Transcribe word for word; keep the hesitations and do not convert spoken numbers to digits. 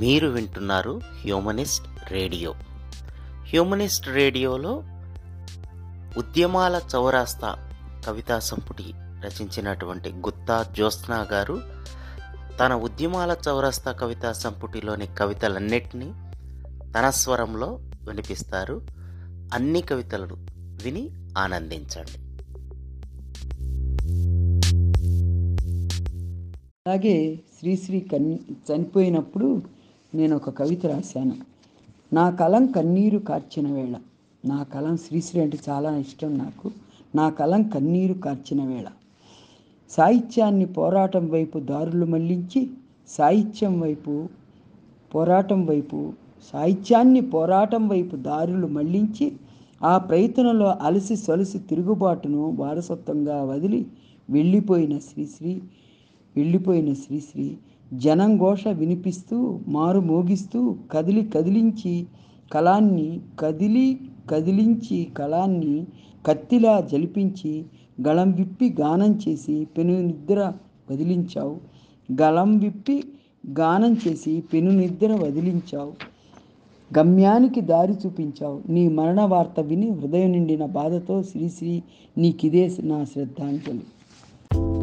మీరు వింటున్నారు humanist radio. Humanist రేడియోలో ఉద్యమాల చౌరాస్తా కవితా సంపుటి రచించినటువంటి గుత్తా జ్యోత్స్నా గారు తన ఉద్యమాల చౌరాస్తా కవితా సంపుటిలోని కవితలన్నిటినీ తన స్వరంలో వినిపిస్తారు. అన్ని కవితలను విని ఆనందించండి. అలాగే శ్రీశ్రీ కన్ చనిపోయినప్పుడు నేను ఒక కవిత రాశాను. నా కలం కన్నీరు కార్చిన వేళ. నా కలం శ్రీశ్రీ అంటే చాలా ఇష్టం నాకు. నా కలం కన్నీరు కార్చిన వేళ. సాహిత్యాన్ని పోరాటం వైపు దారులు మళ్లించి సాహిత్యం వైపు పోరాటం వైపు సాహిత్యాన్ని పోరాటం వైపు దారులు మళ్లించి ఆ ప్రయత్నంలో అలసి సొలసి తిరుగుబాటును వారసత్వంగా వదిలి వెళ్ళిపోయిన శ్రీశ్రీ వెళ్ళిపోయిన శ్రీశ్రీ జనం ఘోష వినిపిస్తూ మారు మోగిస్తూ కదిలి కదిలించి కళాన్ని కదిలి కదిలించి కళాన్ని కత్తిలా జలిపించి గళం విప్పి గానం చేసి పెను నిద్ర వదిలించావు. గళం విప్పి గానం చేసి పెను నిద్ర వదిలించావు. గమ్యానికి దారి చూపించావు. నీ మరణ వార్త విని హృదయం నిండిన బాధతో శ్రీశ్రీ నీకిదే నా శ్రద్ధాంజలి.